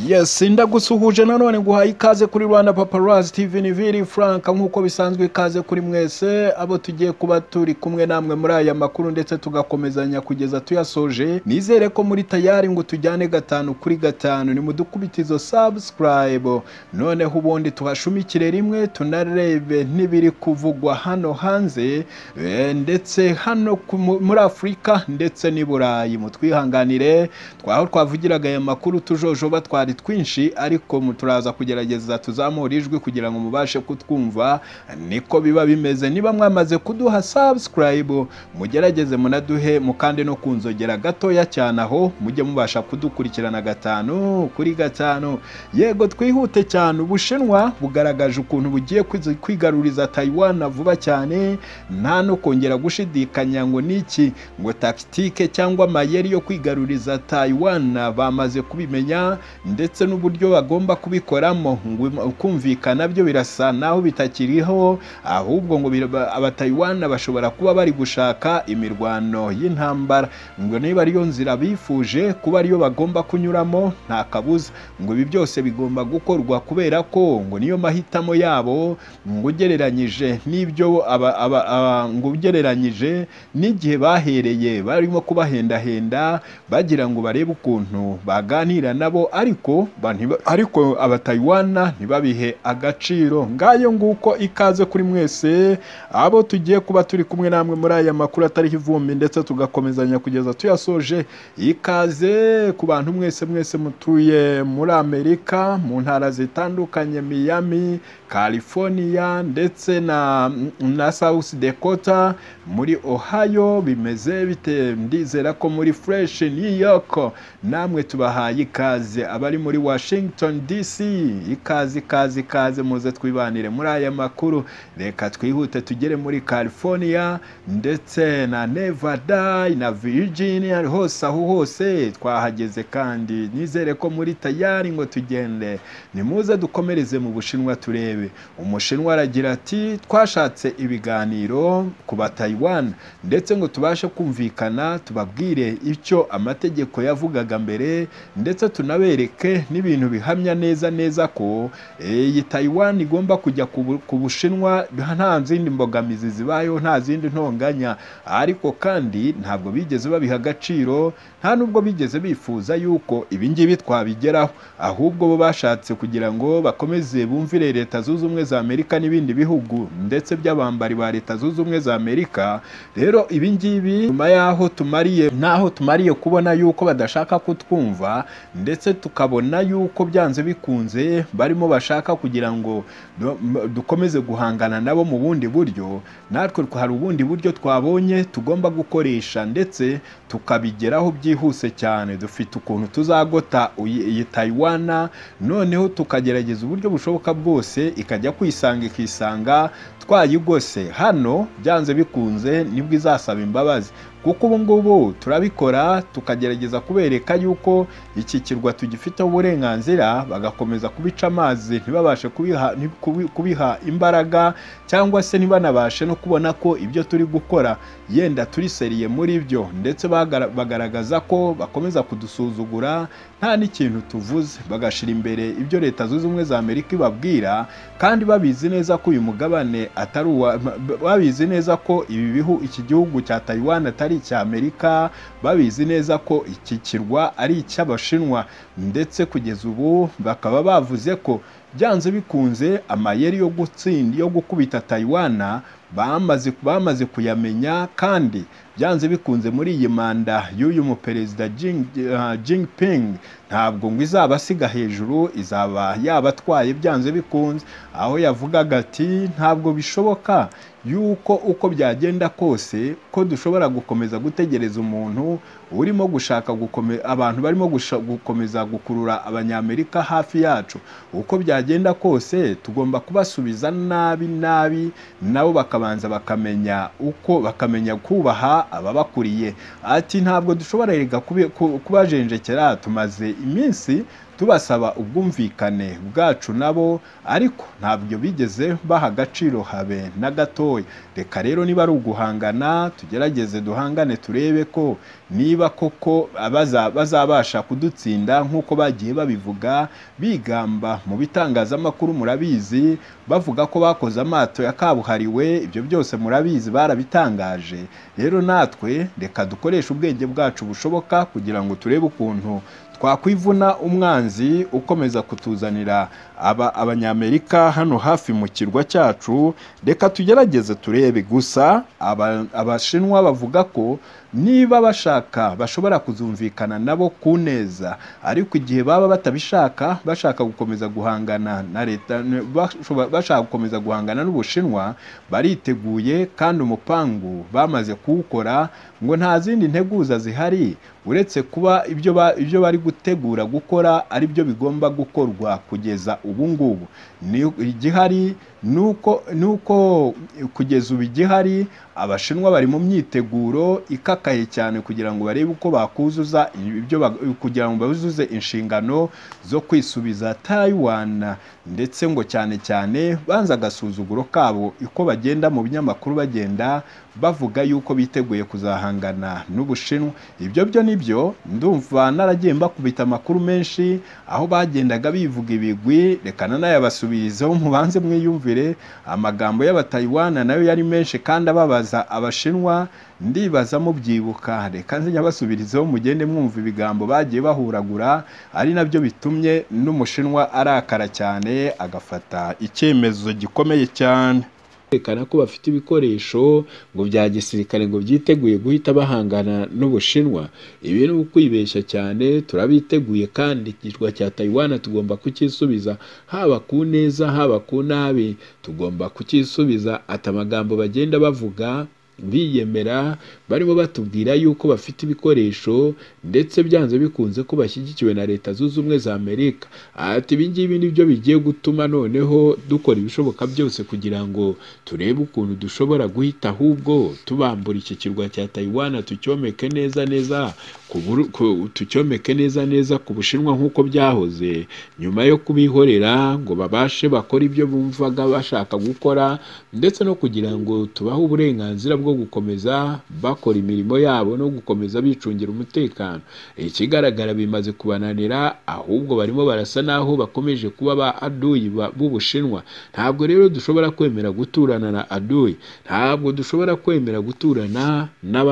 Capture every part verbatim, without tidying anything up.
Yes, ndagusuhuje nanone guhaye ikaze kuri Rwanda Paparazzi T V ni Vili Frank nkuko bisanzwe ikaze kuri mwese abo tugiye kuba turi kumwe namwe muri aya makuru ndetse tugakomezanya kugeza tuyasoje. Nizere ko muri tayari ngo tujyane gatanu kuri gatanu, ni mudukubitizo subscribe noneho ubundi tuhashumikire rimwe tunarebe nibiri kuvugwa hano hanze e, ndetse hano muri Afrika ndetse ni Burayi. Mutwihanganire twaho twavugiraga aya makuru tujojoba twari twinshi, ariko muturaza kugerageza tuzamura ijwi kugira ngo mubashe kutwumva. Niko biba bimeze. Niba mwamaze kuduha subscribe mugerageze munaduhe mukande no kunzogera gatoya cyane aho mujye mubasha kudukurikirana gatanu kuri gatanu. Yego twihute cyane. Ubushinwa bugaragaje ukuntu bugiye kwigaruriza Taiwan vuba cyane, nta no kongera gushidikanya ngo niki ngo tactique cyangwa mayeri yo kwigaruriza Taiwan bamaze kubimenya, ndetse n'uburyo bagomba kubikoramo kumvikana byo birasa naho bitakiriho, ahubwo ngo aba-Taiwan bashobora kuba bari gushaka imirwano y'intambara. Ngo niba ariyo nzira bifuje kuba ariyo bagomba kunyuramo nta kabuza ngo ibi byose bigomba gukorwa, kubera ko ngo niyo mahitamo yabo, ngo ugereranyije n'ibyo ngo ugereranyije n'igihe bahereye barimo kubahendahenda bagira ngo barebe ukuntu baganira nabo, ariko ariko aba-Taiwan ntibabihe agaciro. Ngayo nguko ikaze kuri mwese abo tugiye kuba turi kumwe namwe muri aya makuru atariho ivumbi ndetse tugakomezanya kugeza tuyasoje. Ikaze ku bantu mwese mwese mutuye muri Amerika mu ntara zitandukanye, Miami, California ndetse na na South Dakota, muri Ohio bimeze bite? Ndizera ko muri fresh New York namwe tubahaye ikaze. Abari muri Washington D C ikaze ikaze ikaze, muze twibanire muri aya makuru. Reka twihute tugere muri California ndetse na Nevada na Virginia, hose aho hose twahageze, kandi nizere ko muri tayari ngo tugende. Nimuze dukomereze mu Bushinwa turebe. Umushinwa aragira ati twashatse ibiganiro ku ba-Taiwan ndetse ngo tubashe kumvikana, tubabwire icyo amategeko yavugaga mbere, ndetse tunabereke n'ibintu bihamya neza neza ko iyi Taiwan igomba kujya ku Bushinwa nta zindi mbogamizi zibayo, nta zindi ntonganya. Ariko kandi ntabwo bigeze babiha agaciro, nta nubwo bigeze bifuza yuko ibi ngibi twabigeraho, ahubwo bo bashatse kugira ngo bakomeze bumvire Leta Zunze Ubumwe za Amerika n'ibindi bihugu ndetse by'abambari ba Leta Zunze Ubumwe za Amerika. Rero ibi ngibi nyuma yaho tumariye naho tumariye kubona yuko badashaka kutwumva, ndetse tukabona yuko byanze bikunze barimo bashaka kugira ngo dukomeze guhangana nabo mu bundi buryo, natwe hari ubundi buryo twabonye tugomba gukoresha ndetse tukabigeraho byihuse cyane. Dufite ukuntu tuzagota iyi Taiwan, noneho tukagerageza uburyo bushoboka bwose ikajya kwisanga ikisanga twayigose. Hano byanze bikunze nibwo izasaba imbabazi, kuko ubu ngubu turabikora tukagerageza kubereka yuko iki kirwa tugifiteho uburenganzira, bagakomeza kubica amazi ntibabashe kubiha, kubiha imbaraga, cyangwa se ntibanabashe no kubona ko ibyo turi gukora yenda turi seriye muri byo, ndetse bagaragaza ko bakomeza kudusuzugura nta n'ikintu tuvuze, bagashira imbere ibyo Leta Zunze Ubumwe za Amerika ibabwira, kandi babizi neza ko uyu mugabane atari uwa, babizi neza ko ibi bihu iki gihugu cya Taiwan atari icya Amerika, babizi neza ko iki kirwa ari icy'Abashinwa, ndetse kugeza ubu bakaba bavuze ko byanze bikunze amayeri yo gutsinda yo gukubita Taiwan bamaze bamaze kuyamenya, kandi byanze bikunze muri iyi manda y'uyu mu Perezida Jinping ntabwo ngo izabasiga hejuru, izaba yabatwaye byanze bikunze. Aho yavugaga ati ntabwo bishoboka yuko uko byagenda kose ko dushobora gukomeza gutegereza umuntu urimo gushaka gukomeza, abantu barimo gukomeza gukurura Abanyamerika hafi yacu. Uko byagenda kose tugomba kubasubiza nabi nabi, nabo bakabanza bakamenya uko bakamenya kubaha ababakuriye. Ati ntabwo dushobora rega kubajenjekera, tumaze iminsi tubasaba ubwumvikane bwacu nabo, ariko ntabyo bigeze baha agaciro habe na gatoya. Reka rero niba ari uguhangana, tugerageze duhangane turebe ko niba koko bazabasha kudutsinda nk'uko bagiye babivuga bigamba mu bitangazamakuru. Murabizi bavuga ko bakoze amato ya kabuhariwe, ibyo byose murabizi barabitangaje. Rero natwe reka dukoreshe ubwenge bwacu bushoboka kugira ngo turebe ukuntu twakwivuna umwanzi ukomeza kutuzanira aba abanyamerika hano hafi mu kirwa cyacu. Reka tugerageze turebe. Gusa abashinwa aba bavuga ko niba bashaka bashobora kuzumvikana nabo ku neza, ariko igihe baba batabishaka, bashaka gukomeza guhangana na leta, bashaka gukomeza guhangana n'Ubushinwa, bariteguye kandi umupangu bamaze kuwukora, ngo nta zindi nteguza zihari uretse kuba ibyo ba, ibyo bari gutegura gukora ari byo bigomba gukorwa kugeza ubu ngubu. Ni igihari nuko nuko kugeza ubu igihari Abashinwa bari mu myiteguro ikakaye cyane kugira ngo barebe uko bakuzuza ibyo kugira ngo bazuze inshingano zo kwisubiza Taiwan, ndetse ngo cyane cyane banza agasuzuguro kabo uko bagenda mu binyamakuru bagenda bavuga yuko biteguye kuzahangana n'Ubushinwa. Ibyo byo nibyo ndumva naragiye mbakubita amakuru menshi aho bagendaga bivuga ibigwi. Reka nanayabasubizeho mubanze mwiyumvire. Amagambo y'Abataiwan nayo yari menshi kandi ababaza Abashinwa, ndibaza mubyibuka. Reka nze nyabasubirizeho mugende mwumva ibigambo bagiye bahuragura, ari nabyo bitumye n'Umushinwa arakara cyane agafata icyemezo gikomeye cyane. Rekana ko bafite ibikoresho ngo bya gisirikare ngo byiteguye guhita bahangana n'Ubushinwa. Ibi ni ukwibeshya cyane. Turabiteguye kandi ikirwa cya Taiwan tugomba kukisubiza, haba ku neza haba ku nabi tugomba kukisubiza. Ati amagambo bagenda bavuga biyemera, barimo batubwira yuko bafite ibikoresho ndetse byanze bikunze ko bashyigikiwe na Leta Zunze Ubumwe za Amerika. Ati ibi ngibi nibyo bigiye gutuma noneho dukora ibishoboka byose kugira ngo turebe ukuntu dushobora guhita ahubwo tubambura iki kirwa cya Taiwan, tucyomeke neza neza ku tucyomeke neza neza ku Bushinwa nk'uko byahoze, nyuma yo kubihorera ngo babashe bakora ibyo bumvaga bashaka gukora, ndetse no kugira ngo tubahe uburenganzira bwo gukomeza bakora imirimo yabo no gukomeza bicungira umutekano. Ikigaragara bimaze kubananira, ahubwo barimo barasa naho bakomeje kuba ba aduyi b'Ubushinwa. Ntabwo rero dushobora kwemera guturana na aduyi, ntabwo dushobora kwemera guturana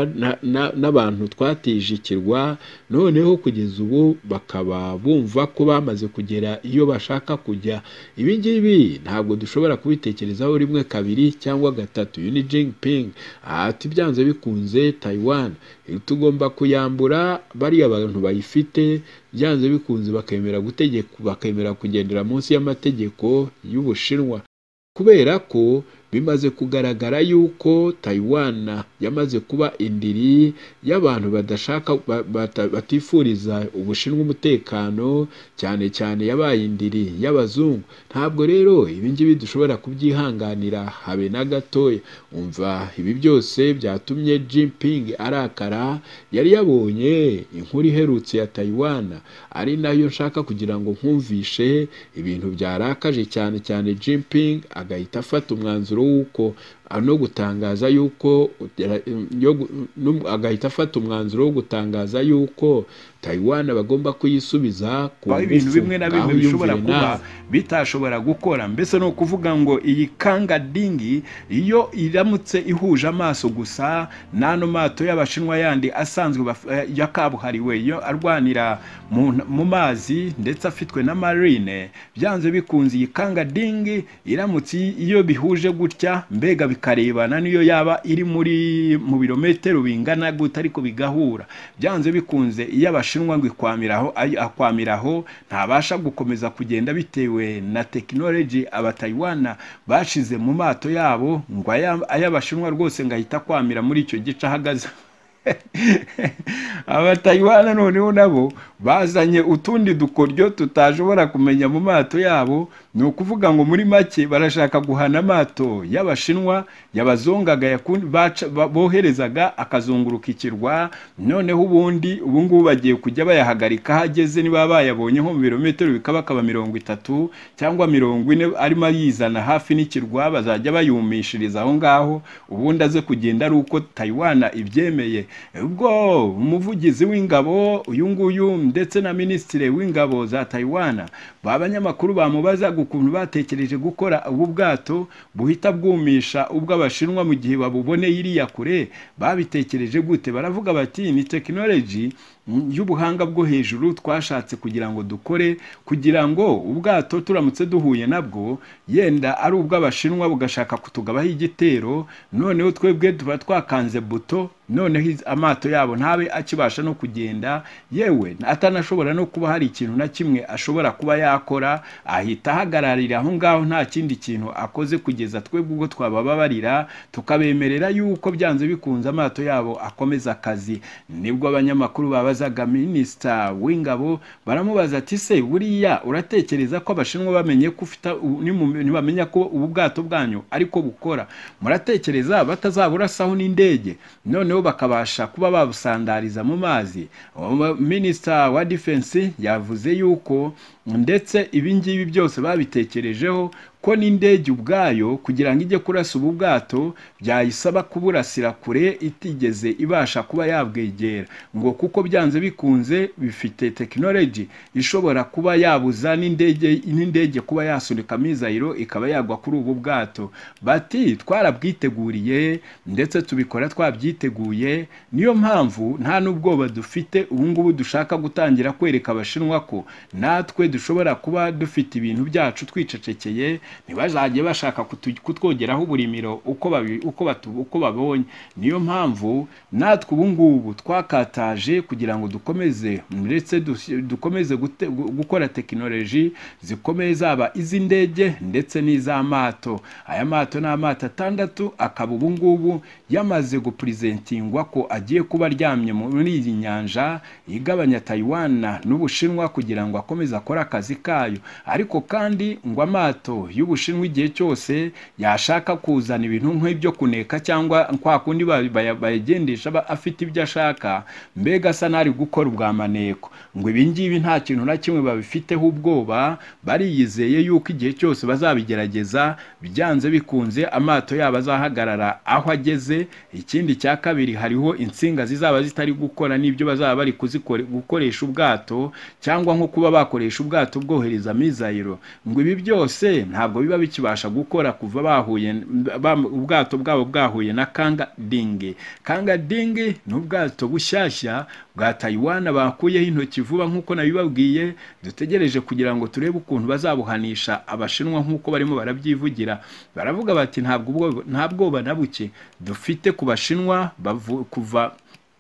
n'abantu twatije ikirwa noneho kugeza ubu bakaba bumva ko bamaze kugera iyo bashaka kujya. Ibi ngibi ntabwo dushobora kubitekerezaho rimwe kabiri cyangwa gatatu. Xi Jinping ati byanze bikunze Taiwan tugomba kuyambura bari abantu bayifite, byanze bikunze bakemera gutegeka, bakemera kugendera munsi y'amategeko y'Ubushinwa, kubera ko bimaze kugaragara yuko Taiwan yamaze kuba indiri y'abantu badashaka batifuriza Ubushinwa umutekano, cyane cyane yabaye indiri y'abazungu. Ntabwo rero ibi ngibi dushobora kubyihanganira habe na gatoya. Umva ibi byose byatumye Jinping arakara. Yari yabonye inkuru iherutse ya Taiwan, ari nayo nshaka kugira ngo nkumvishe ibintu byarakaje cyane cyane Jinping, agahita afata umwanzuro wuko no gutangaza yuko agahita afata umwanzuro wo gutangaza yuko Taiwan bagomba kuyisubiza ku bintu bimwe na bimwe bishobora kuba bitashobora gukora. Mbese no kuvuga ngo iyi kanga dingi iyo iramutse ihuje amaso gusa nano mato y'Abashinwa yandi asanzwe ya kabuhariwe yo arwanira mu mazi ndetse afitwe na marine, byanze bikunze iyi kanga dingi iramutse iyo bihuje gutya mbega bikarebana niyo yaba iri muri mu birometero bingana gute ariko bigahura, byanze bikunze iyo Abashinwa ngo ikwamiraho akwamiraho ntabasha gukomeza kugenda bitewe na technology Abataiwan bashize mu mato yabo, ngo aya Abashinwa rwose ngahita kwamira muri icyo gice ahagaze Abataywana noneho nabo bazanye utundi dukoryo tutashobora kumenya mu mato yabo. Ni ukuvuga ngo muri make barashaka guhana amato y'Abashinwa yabazongaga boherezaga akazunguruka ikirwa, noneho ubundi ubu ngubu bagiye kujya bayahagarika hageze, niba bayabonye nko mu birometero bikaba kaba mirongo itatu cyangwa mirongo ine arimo yizana hafi n'ikirwa, bazajya bayumishiriza aho ngaho, ubundi aze kugenda ari uko Taiwan ibyemeye. Ubwo umuvugizi w'ingabo uyu nguyu ndetse na minisitiri w'ingabo za Taiwan babanyamakuru bamubaza ukuntu batekereje gukora ubu bwato buhita bwumisha ubw'Abashinwa mu gihe babuboneye iriya kure, babitekereje gute? Baravuga bati ni technology y'ubuhanga bwo hejuru twashatse kugira ngo dukore, kugira ngo ubwato turamutse duhuye nabwo yenda ari ubw'Abashinwa bugashaka kutugabaho igitero, noneho twebwe tuba twakanze buto, noneho amato yabo ntabe akibasha no kugenda, yewe atanashobora no kuba hari ikintu na kimwe ashobora kuba yakora, ahita ahagararira aho ngaho nta kindi kintu akoze, kugeza twebwe ubwo twabababarira tukabemerera yuko byanze bikunze amato yabo akomeza akazi. Nibwo abanyamakuru babazaga minisita w'ingabo, baramubaza ati se buriya uratekereza ko Abashinwa bamenye ko ufite ntibamenya ko ubu bwato bwanyu ariko bukora, muratekereza batazaburasaho n'indege noneho bakabasha kuba babusandariza mu mazi? Minisita wa defense yavuze yuko ndetse ibi ngibi byose babitekerejeho ko n'indege ubwayo kugira ngo ijye kurasa ubu bwato byayisaba kuburasira kure itigeze ibasha kuba yabwegera, ngo kuko byanze bikunze bifite technology ishobora kuba yabuza n'indege n'indege kuba yasunika mizayiro ikaba yagwa kuri ubu bwato. Bati twarabwiteguriye ndetse tubikora twabyiteguye, niyo mpamvu nta n'ubwoba dufite ubu ngubu dushaka gutangira kwereka Abashinwa ko natwe dushobora kuba dufite ibintu byacu twicecekeye, ntibazajye bashaka kutwogeraho uburimiro uko babi, uko batu, uko babonye. Niyo mpamvu natwe ubu ngubu twakataje kugira ngo dukomeze ndetse dukomeze gukora technology zikomeye, zaba izi ndege ndetse n'iz'amato. Aya mato n'amato atandatu akaba ubu ngubu yamaze gupresentingwa ko agiye kuba aryamye muri iyi nyanja igabanya Taiwan n'Ubushinwa kugira ngo akomeze akora akazi kayo. Ariko kandi ngo amato y'Ubushinwa igihe cyose yashaka kuzana ibintu nk'ibyo kuneka cyangwa kwa kundi bayagendesha afite ibyo ashaka, mbega asa nari gukora ubwa maneko, ngo ibi ngibi nta kintu na kimwe babifiteho ubwoba, bariyizeye yuko igihe cyose bazabigerageza byanze bikunze amato yabo azahagarara aho ageze. Ikindi cya kabiri, hariho insinga zizaba zitari gukora n'ibyo bazaba bari gukoresha ubwato, cyangwa nko kuba bakoresha ubwato bwohereza mizayiro, ngo ibi byose ntabwo biba bikibasha gukora kuva bahuye ubwato bwabo bwahuye na Kanga Ding. Kanga Ding ni ubwato bushyashya bwa Taiwan bakuyeho intoki vuba nk'uko nabibabwiye, dutegereje kugira ngo turebe ukuntu bazabuhanisha Abashinwa nk'uko barimo barabyivugira. Baravuga bati ntabwo nta bwoba na buke dufite ku Bashinwa kuva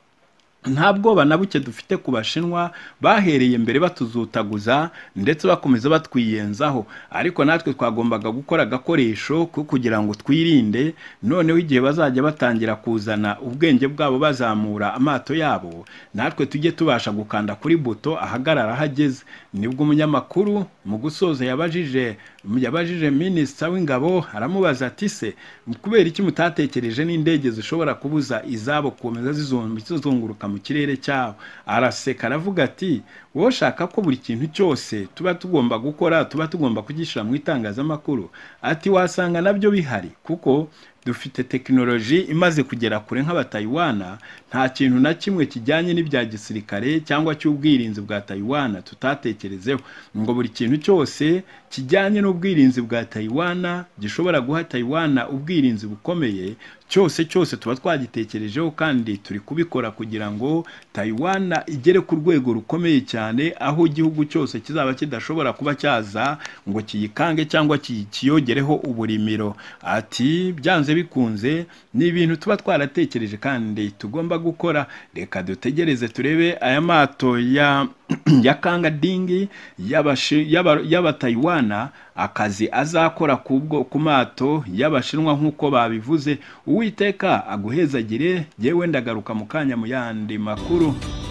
nta bwoba na buke dufite ku Bashinwa bahereye mbere batuzutaguza ndetse bakomeza batwiyenzaho, ariko natwe twagombaga gukora agakoresho kugira ngo twirinde, noneho igihe bazajya batangira kuzana ubwenge bwabo bazamura amato yabo, natwe tujye tubasha gukanda kuri buto ahagarara hageze. Nibwo umunyamakuru mu gusoza yabajije yabajije minisita w'ingabo, aramubaza ati se kubera iki mutatekereje n'indege zishobora kubuza izabo komeza zizunguruka mu kirere cyabo? Araseka aravuga ati wowe shaka ko buri kintu cyose tuba tugomba gukora tuba tugomba kugishyira mu itangazamakuru? Ati wasanga nabyo bihari, kuko dufite technology imaze kugera kure nk'Abataiwana, nta kintu na kimwe kijyanye n'ibya gisirikare cyangwa cy'ubwirinzi bwa Taiwan tutatekerezeho, ngo buri kintu cyose kijyanye n'ubwirinzi bwa Taiwan gishobora guha Taiwan ubwirinzi bukomeye, cyose cyose tuba twagitekerejeho kandi turi kubikora kugira ngo Taiwan igere ku rwego rukomeye cyane, aho igihugu cyose kizaba kidashobora kuba cyaza ngo kiyikange cyangwa kiyogereho uburimiro. Ati byanze bikunze ni ibintu tuba twaratekereje kandi tugomba gukora. Reka dutegereze turebe aya mato ya ya Kanga Ding y'Abataiwana akazi azakora kubwo ku mato y'Abashinwa nk'uko babivuze. Uwiteka aguhezagire, yewe ndagaruka mu kanya mu yandi makuru.